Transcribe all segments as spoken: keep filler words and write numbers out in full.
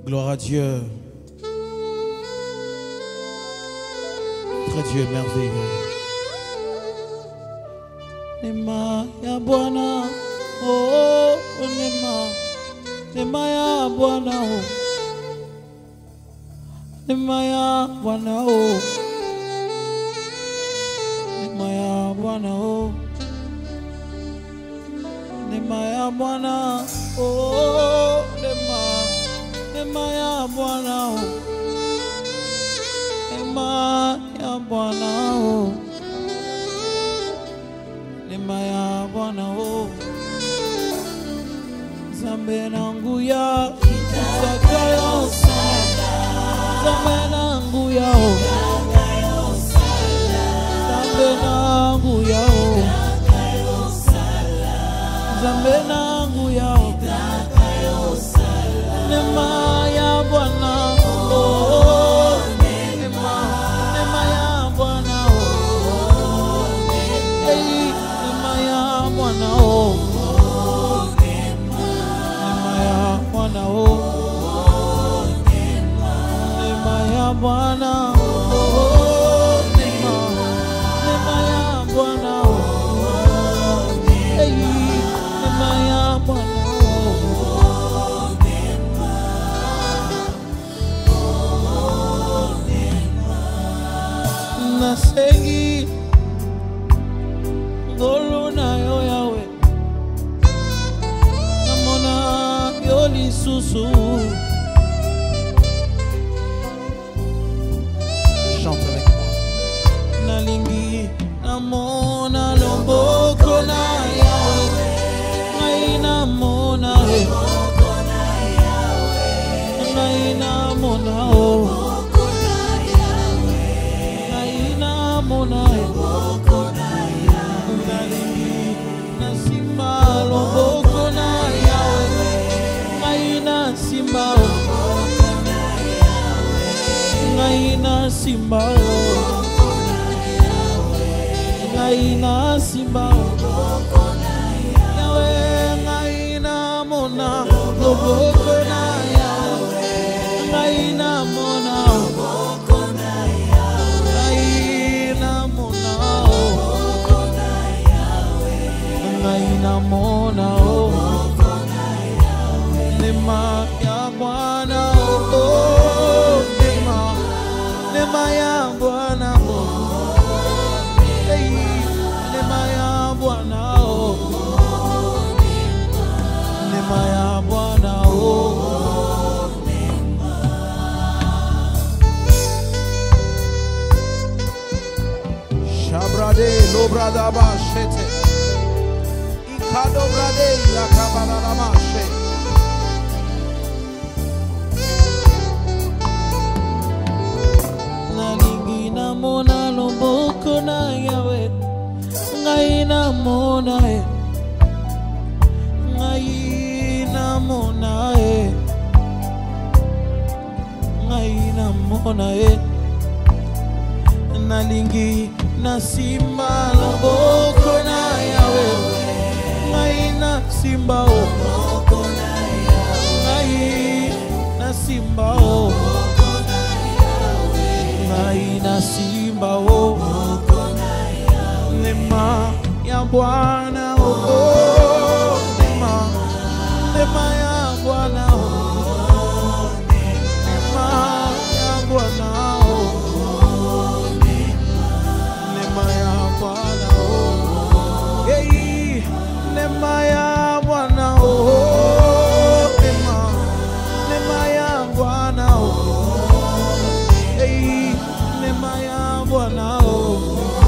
Gloire à Dieu. Notre Dieu est merveilleux. Nema ya Bwana, oh, nema, nema ya Bwana, oh, nema ya Bwana, oh, nema ya Bwana, oh, nema ya Bwana, oh, nema, nema ya Bwana, oh, nema ya Bwana, oh. Nema ya Bwana oh, Zambe nangu ya Zakayo sala, Zambe nangu ya oh, Zambe nangu ya oh, Zambe nangu ya oh, Nema ya Bwana oh, Nema, Nema ya Bwana oh, hey. Bwana oh, nema ya Bwana oh, nema ya Bwana oh, nema, nema ya Bwana oh, hey, nema ya Bwana oh, nasengi ngolu na yo yawe namona yo lisusu. Chante avec moi. Nalingi namona loboko na yawe, ngai namona he, ngai namona oh, ngai namona he. Loboko na yawe, ngai na simba oh, ngai na simba oh, ngai na simba oh, yawe ngai na mona loboko na yawe, ngai na mona loboko na yawe, ngai na mona oh, ngai na mona oh, nema ya Bwana oh, nema, nema ya Bwana oh, hey, nema ya Bwana oh, nema ya Bwana oh, Shabrade lobrada ba shete Kado brade yakabana na mashe. Nalingi na mona loboko na yawe, ngai na mona e, ngai na mona e, ngai na mona e. Nalingi na simba loboko na yawe, ngai na simba oh, ngai na simba oh, ngai na simba oh, nema ya Bwana oh, nema, nema ya Bwana oh, nema ya Bwana oh, nema ya Bwana oh, hey. Nema ya Bwana oh, nema, nema ya Bwana oh, hey, nema ya Bwana oh,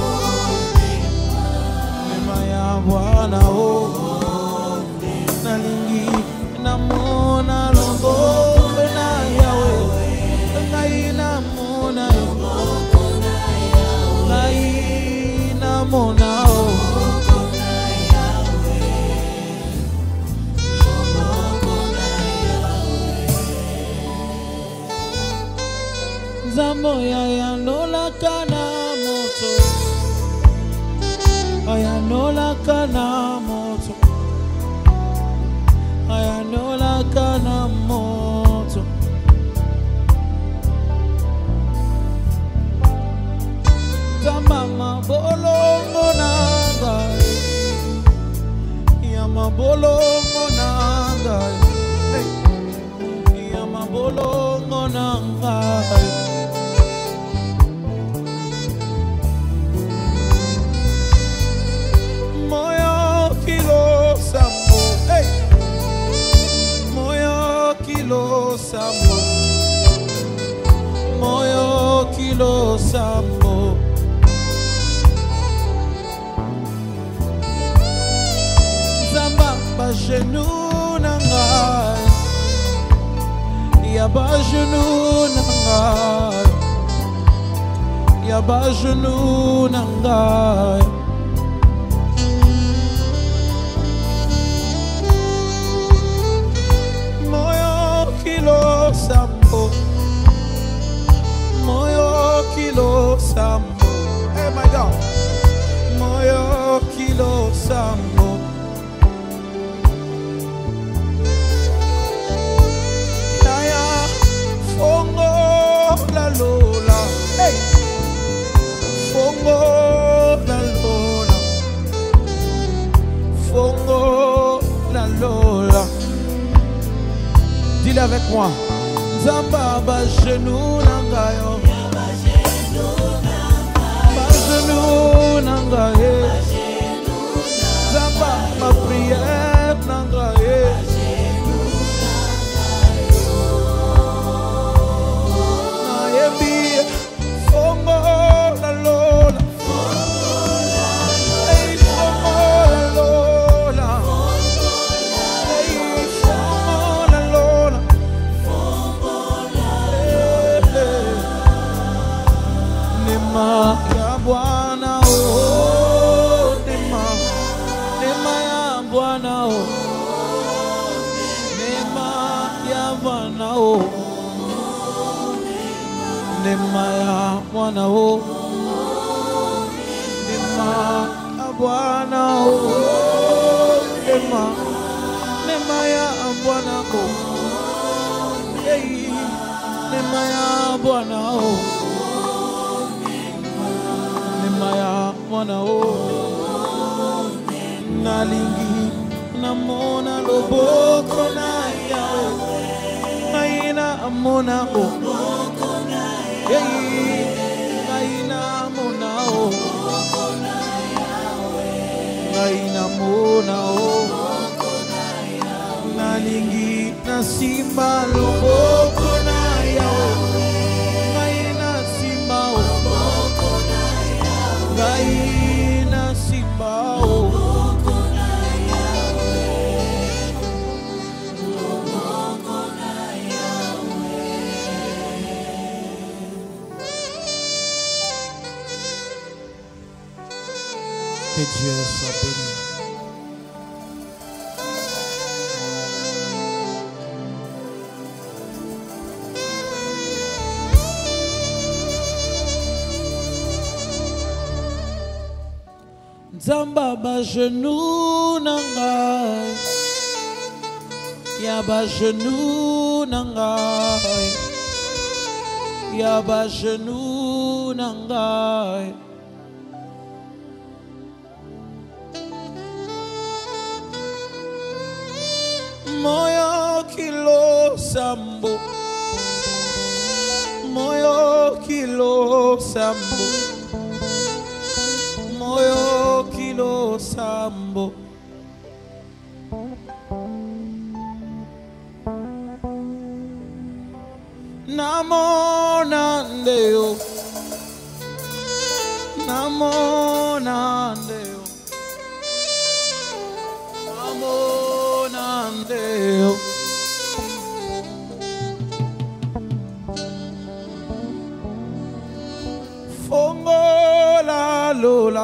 nema ya Bwana oh, nalingi namona loboko na yawe, ngai namona ngai namona oh, Zambo ya yanola kana moto, ayanola kana moto, ayanola kana moto, mabolongo nangai, ya mabolongo nangai. Moyo kilo sambo, hey. Moyo kilo sambo, moyo kilo sambo. Zamba ba genou nangai, ya ba genou nangai, ya ba genou nangai. Moyo kilo sambo, moyo kilo sambo. Hey my God, moyo kilo sambo. Naya fongo la lola, hey. Fongo la lola, fongo la lola. Dis-le avec moi. Zamba ba genou nangayo, ba genou nangaye. Zamba ma prière nangaye. Nayebi fongo la lola, hey fongo la lola, hey fongo la lola. Nema ya Bwana oh, nema, nema ya Bwana oh, nema ya Bwana oh, nema ya Bwana oh, nema ya Bwana oh, nema, nema ya Bwana oh, hey, nema ya Bwana oh. Maya mwana o nalingi namona loboko na yawe aina amona o aina amona o aina amona o nalingi nasimba loboko na yawe aina simba o Gaina Simbao que Dieu soit béni. Zamba ba genou nangai, ya ba genou nangai, ya ba genou nangai. Moyo kilo sambo, moyo kilo sambo, moyo kilo sambo. Namo nandeo, namo nandeo, namo nandeo. Fongo la lola,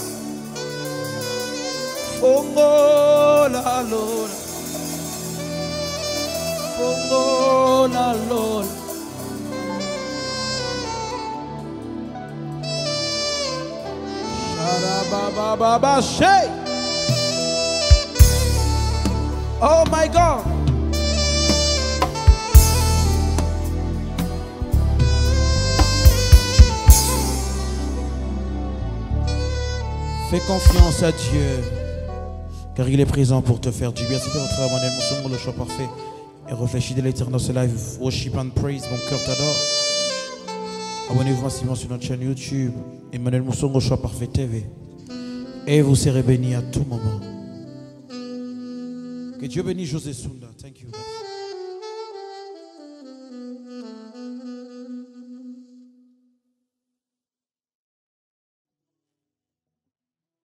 fongo la lola, fongo la lola. Sharabababa shay. Oh my God. Fais confiance à Dieu. car il est présent pour te faire du bien. C'était votre Emmanuel Moussongo, le choix parfait. Et réfléchis de l'éternel, ce live, worship and praise, mon cœur t'adore. Abonnez-vous massivement sur notre chaîne YouTube, Emmanuel Moussongo, choix parfait T V. Et vous serez bénis à tout moment. Que Dieu bénisse José Sunda. Thank you.